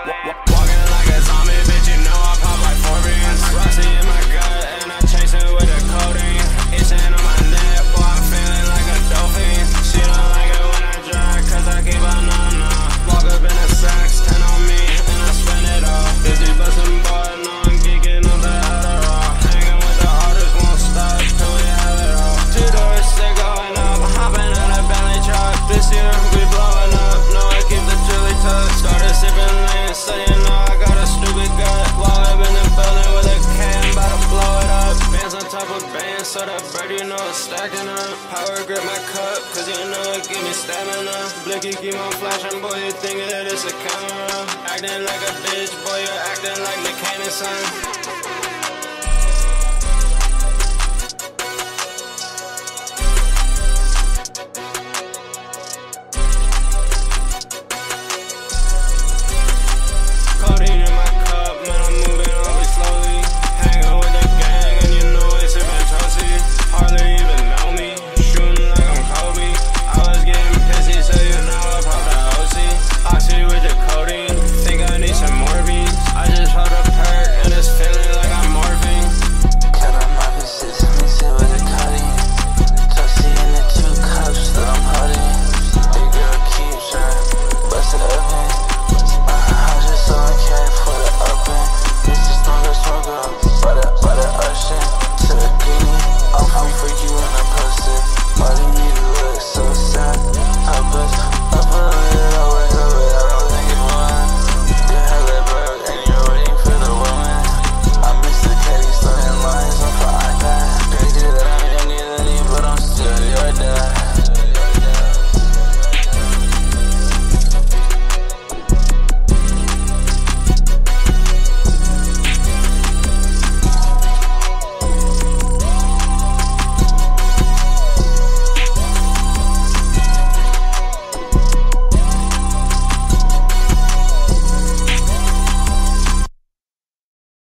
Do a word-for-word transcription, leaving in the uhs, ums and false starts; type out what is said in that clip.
Walking like a zombie, bitch, you know I pop like four beans. Rusty in my gut, and I chase it with the codeine. Itching on my neck, boy, I'm feeling like a dolphin. She don't like it when I drive, cause I keep on on on. Walk up in a sax, ten on me, and I spend it all. Busy bustin' boy, no, I'm geeking on the Adderall. Hanging with the artists, won't stop till we have it all. Two doors, they going up, hopping out of Bentley truck. This year, we blowing up, no, I keep the chili tuck. Started sipping lean, so you know I got a stupid gut. While I'm in the building with a can, about to blow it up. Bands on top of bands, so that bread, you know it's stacking up. Power grip my cup, cause you know it give me stamina. Blicky keep on flashing, boy, you thinking that it's a camera. Acting like a bitch, boy, you're acting like the cannon, son.